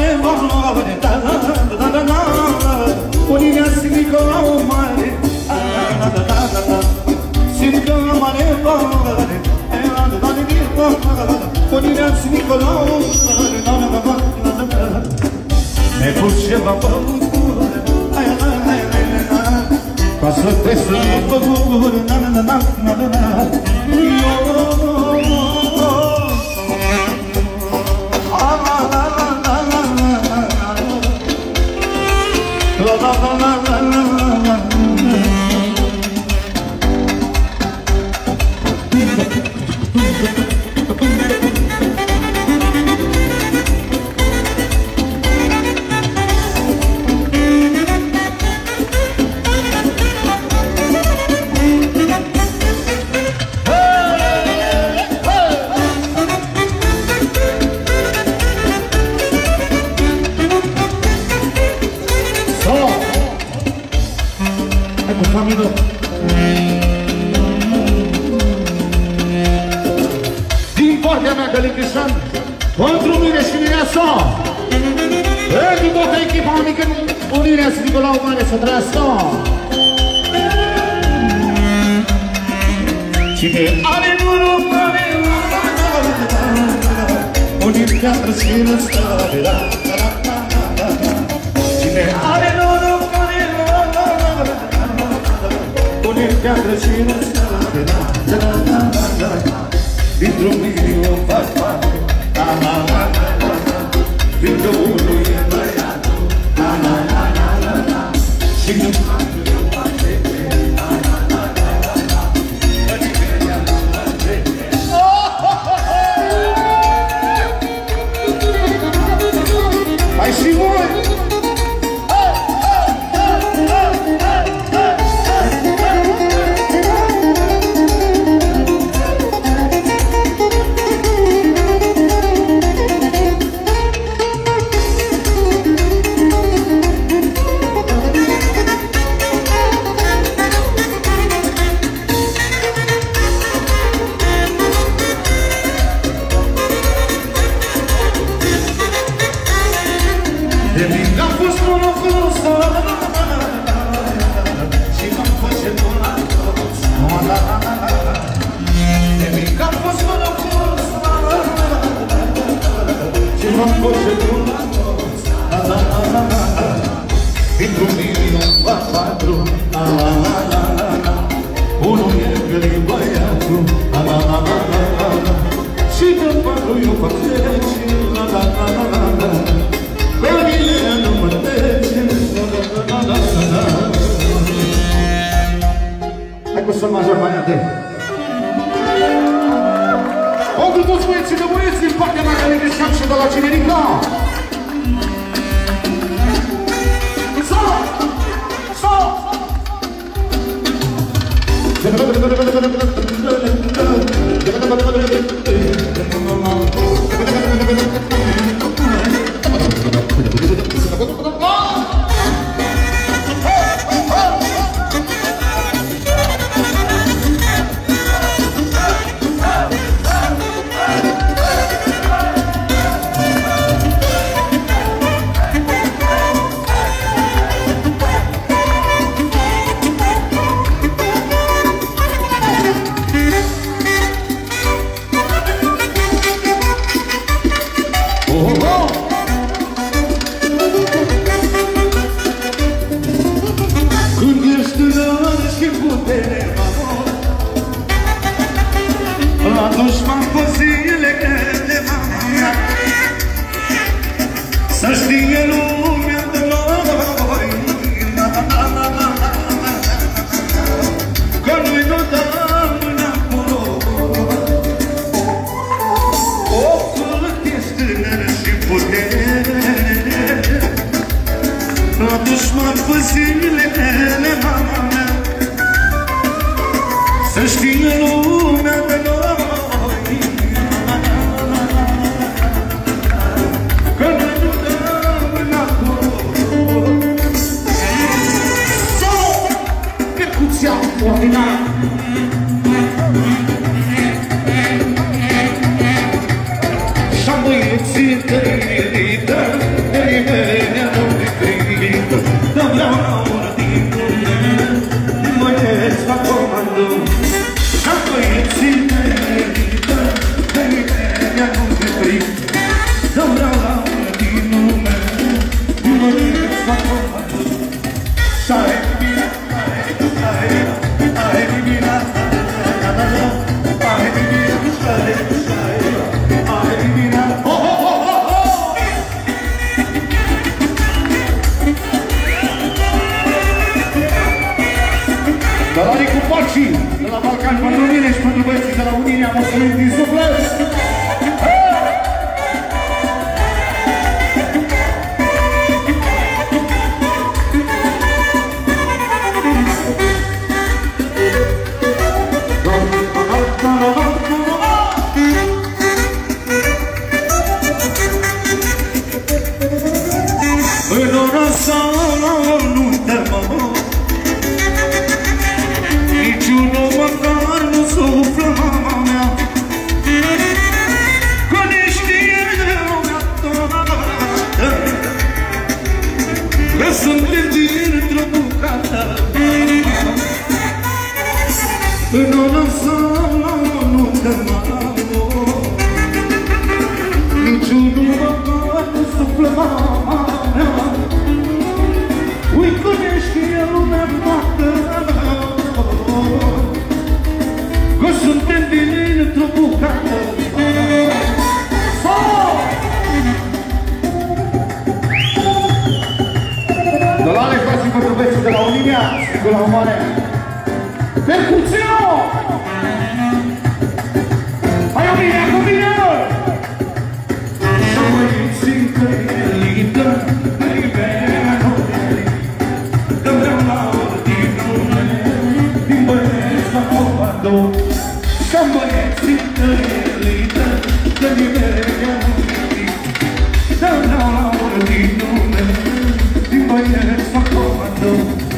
mare mare, da da da da da, Unirea Sinicolau mare, da da da da da, Sinicolau mare mare, da da da da, Unirea Sinicolau mare, da da da da da, me pus ceva băutură, ai ai ai ai, ca să te sărbători, na na na na na na, din partea mea, Călin Crișan, pentru mine și Mireasa, pentru toată echipa mică, Unirea Sinicolau Mare să trăiască. Cine are noroc, Unirea Trăschină stare, cine are noroc, Unirea Trăschină stare, dintr-un milion fac patru, dintr-o unul e băiatul, și nu patru eu fac trece, adică ea nu fac trece. Hai și voi! Dintr-un milion fac patru, unul e Călin băiatul, și de patru eu fac trece, pe mine nu mă trece. Hai cu sol major mai atent. Pentru toți băieții de băieți din partea mea, Călin Crișan și de la Cinerica. Să știe lumea de noi, că noi nu dăm înapoi. O, cât ești tânăr și putere, la dușman pe zilele, mama mea, să știe lumea de noi. Și-am băieții tăi, și de la Balcani pentru mine și pentru băieții de la Unirea, mulțumim din suflet! În ora sa nu te mă, niciunul măcar nu suflă mama mea, că ne știe lumea toată, că suntem dintr-o bucată. În ora sa nu te mă, niciunul măcar nu suflă mama mea, uite că ne știe lumea toată, că suntem dintr-o bucată. De la Alex Vasim pentru băieții de la Unirea și de la Omoare. Percuțiu! Hai Unirea cu mine! Să băieții călită, somebody sit there, the liberia, down now, the no man, the boy is a commando.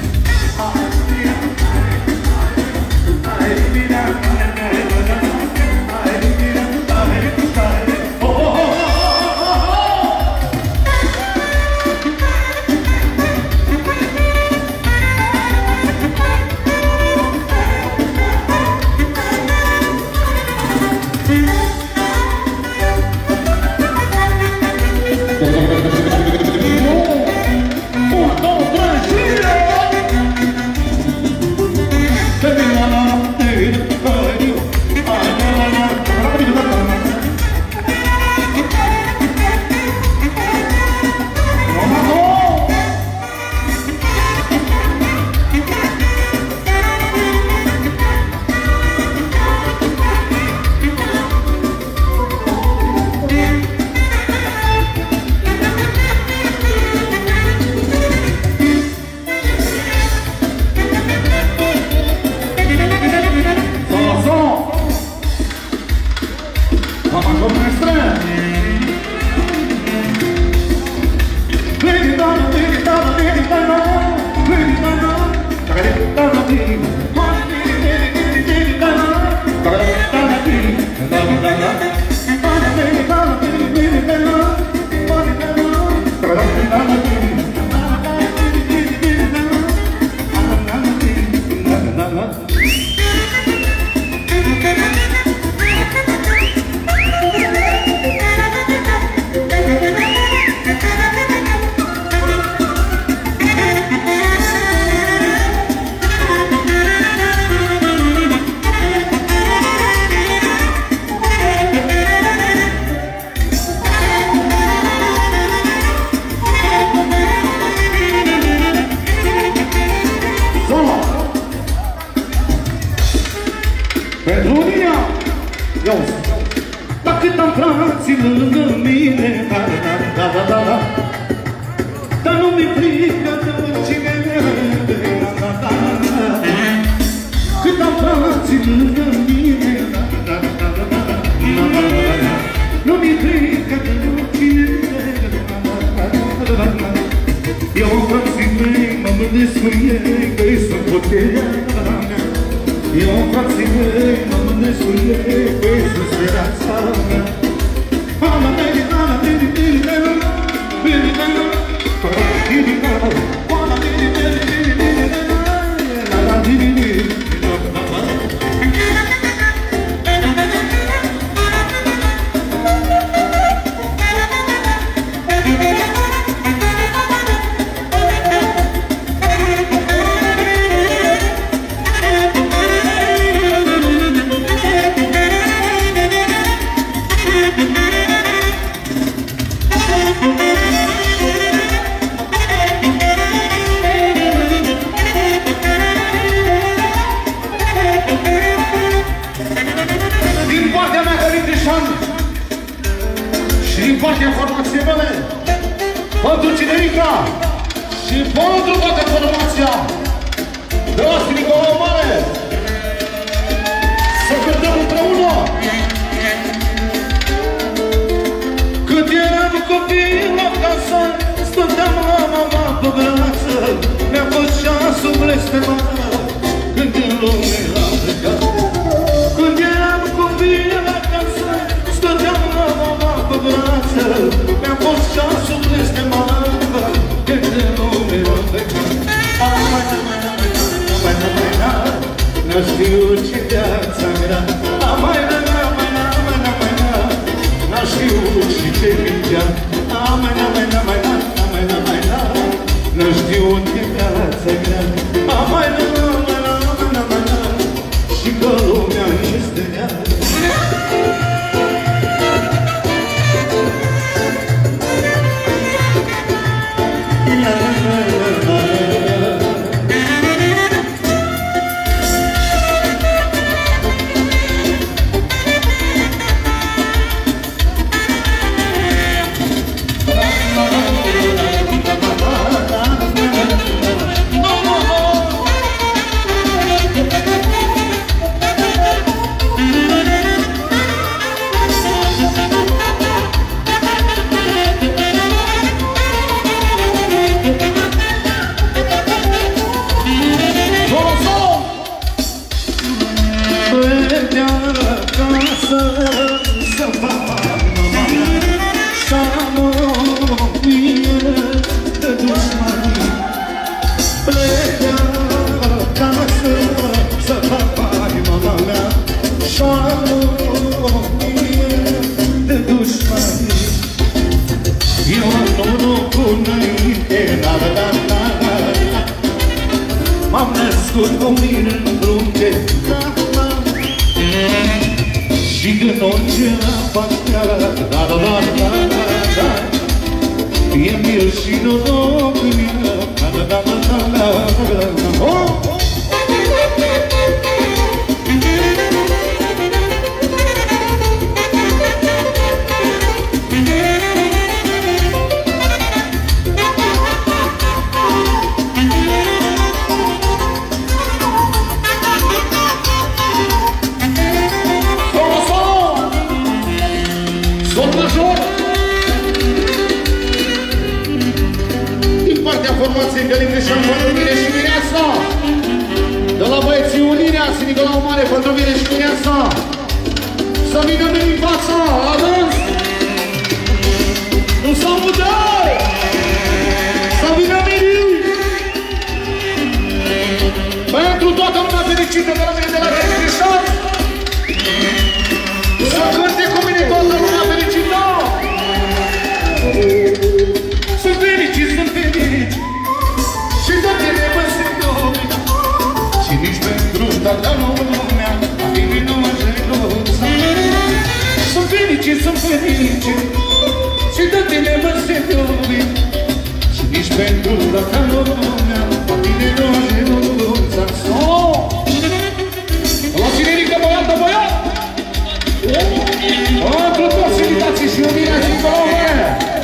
Pentru Unirea, iau-ți, dacă cât-am frații lângă mine, da, dar nu mi-e frică de oricine, cât-am frații lângă mine, nu mi-e frică de oricine, eu frații mei mă mândesc cu ei, că-i sunt puterea mea. Eu frații mei mă mândesc cu ei, că-i sunt speranța mea. Ana mea, ana mea, pentru Cinerica și pentru toată formația de la Nicolau Mare. Să cântăm împreună. Cât eram copil acasă, stăteam la mama pe brață, mi-a fost ceasul blestemat când din lume l-am plecat. Când eram copil acasă, stăteam la mama pe brață, mi-a fost ceasul blestemat când din lume l-am plecat. N-a știut ce viața era, n-a știut și ce vindea, n-a știut ce viața era, și că lumea este rea. M-am născut cu mine în frunte și când orice apastea, e mil și noroc în ea, formației Călim Greșan pentru mine și Mireasa. De la băieții Unirea și Nicolau Mare pentru mine și Mireasa. Să vină în fața, la dans. Nu s-au mutat! Să vină Miri! Pentru toată lumea fericită de la mine de la Călim Greșan. Să cânte cu mine toată lumea fericită! Sunt fericit, sunt fericit. Și tot e nepăsători și nici pentru toată lumea a mine nu mă jeluța. Sunt fericit, sunt fericit și tot e nepăsători și nici pentru toată lumea a mine nu mă jeluța. La Cinerica, băiată, băiat! Pentru toți invitații și Unirea și Nicolau Mare!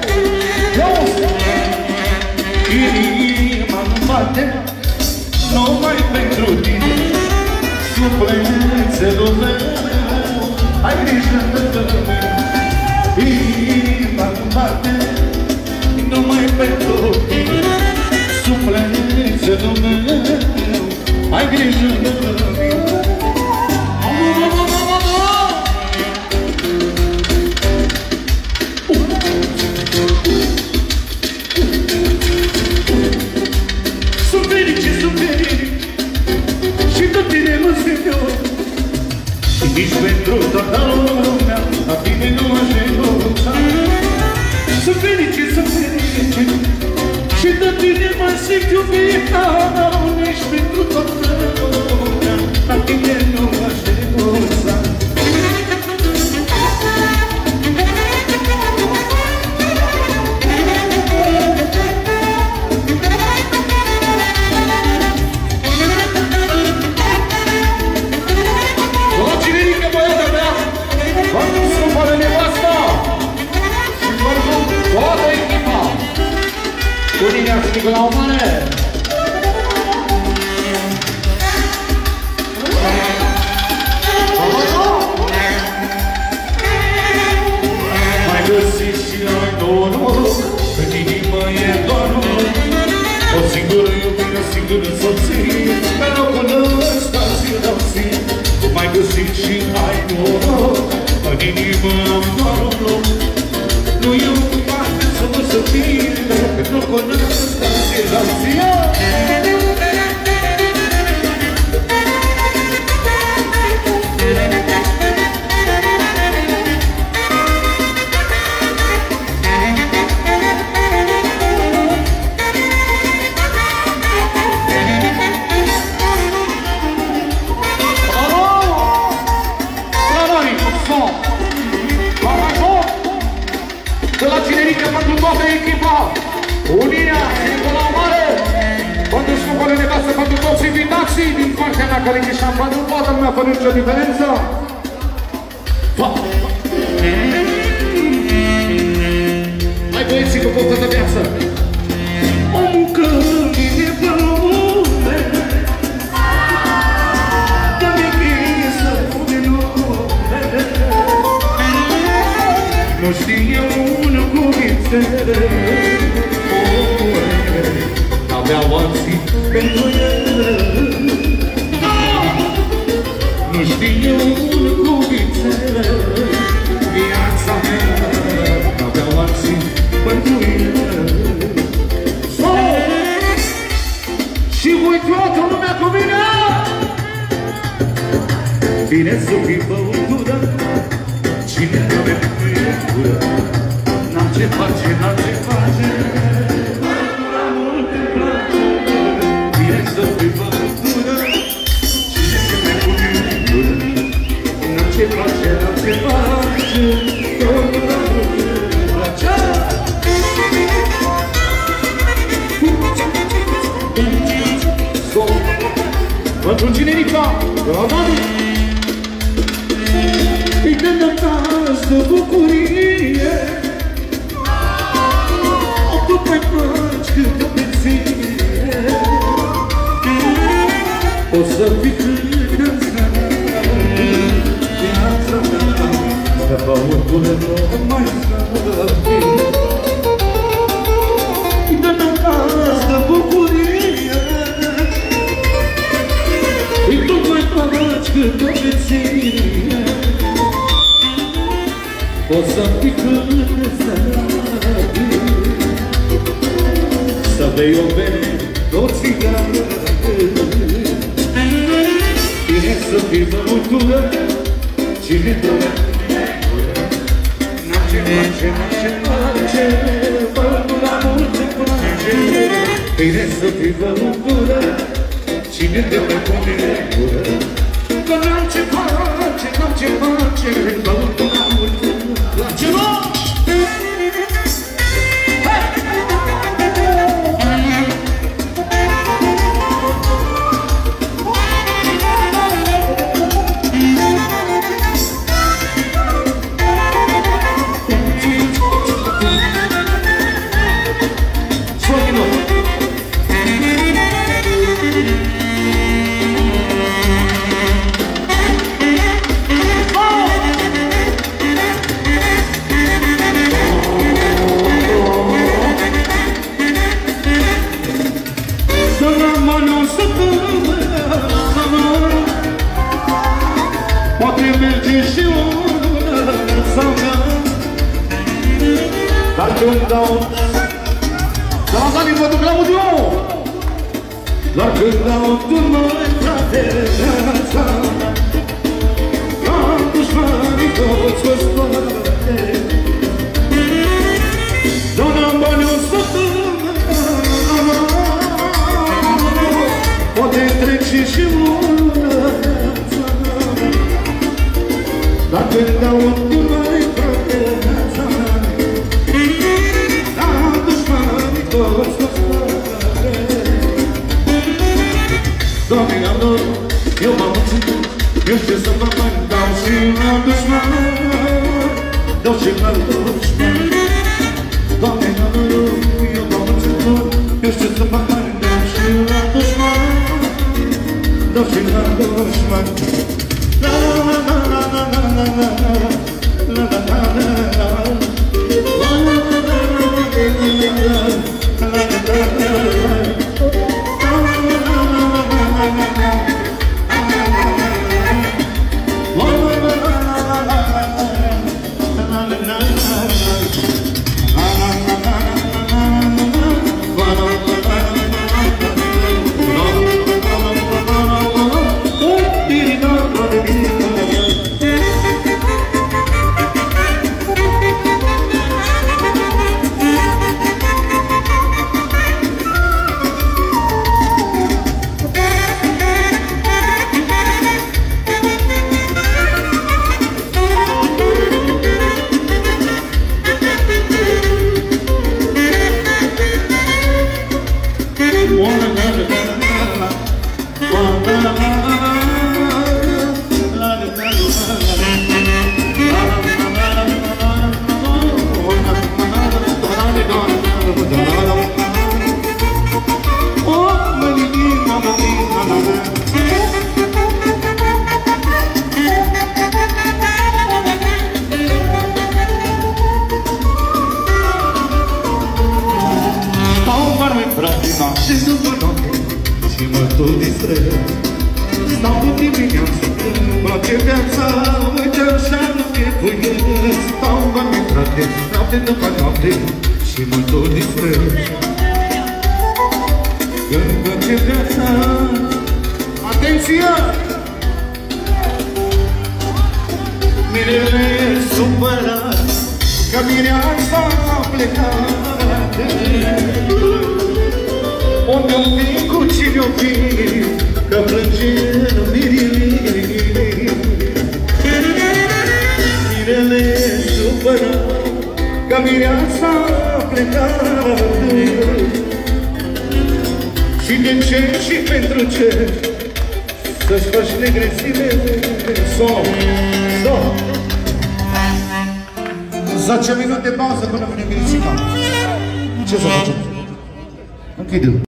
Inima-mi bate numai pentru tine, sufletelul meu, ai grijă de mine. Inima-mi bate numai pentru tine, sufletelul meu, ai grijă de mine. Nici pentru toată lumea a tine nu mă jeluța. Sunt fericit, sunt fericit și de tine mă simt iubit. Nici pentru toată lumea a tine nu mă jeluța. Unirea și Nicolau Mare. Mai găsit și ai noroc, în inimă e doar noroc. O singură iubire, o singură soție, pe locul ăsta ți-l dau ție. Mai găsit și ai noroc, în inimă am doar un loc. Nu e o parte să mă să fie, pe locul ăsta ți-l dau ție. Unirea și Nicolau Mare. Pentru scopul de casă, pentru toți invitații din partea mea care e șampan, nu toată lumea fără nicio diferență. Hai băieții cu poftă de viață. Omul că vine pe lume, dă-mi grijă de nume. Nu știe un cuvinte, n-aveau alții pentru el. Nu știe un cuvinte, viața mea, n-aveau alții pentru el. Și voi toată lumea cu mine! Bine să fii băutură, cine nu avea gură, n-am ce face, n-am ce face, băutura mult îmi place. Bine să fii băutură, cine se mai pune în gură, n-am ce face, n-am ce face, băutura mult îmi place. Pentru Cinerica, la Dani! Îi dăm nas de bucurie, o tot mai faci cât o peție. O să fii cât în viața mea, că băutură nu mai scăpi. Îi dăm nas de bucurie, îi tot mai faci cât o peție. O să fii cât să bei o bere, o țigară. Bine să fii băutură, cine dă-mi n-am ce face, n-am ce face, băutura mult îmi place. Bine să fii băutură, cine dă-mi gură, că n-am ce face, n-am ce face, băutura mult îmi place. Poate merge și una sau mea, dar când dau Dar la Dani, vă duc la Mudiu! doar când dau tu noi, frate, viața, am dușmanii toți o spate. Dă-mi bani o săptămână, poate trece și una viața, dar când dau tu noi, frate, viața, am dușmanii toți o spate. Doamne, am dor, eu m-am ținut, eu știu să fac bani, dau și m-am dușman, dau și m-am dușman. Doamne, am dor, eu m-am ținut, dușman. La la la la la la la la la la la la la. Și mă tot distrez. Stau cu dimineața, îmi place viața, uite așa nu chefuiesc. Stau în bani, frate, noapte după noapte și mă tot distrez. Că-mi place viața. Atenție! Mirele supărat, că mireasa a plecat. Unde-o fi, cu cine-o fi, că plânge mirele. Mirele supărat, că mireasa a plecat. Și de ce și pentru ce să-ți faci negrețile? Sau 10 minute pauză până vine Mirisica. Ce să facem? Închide-l.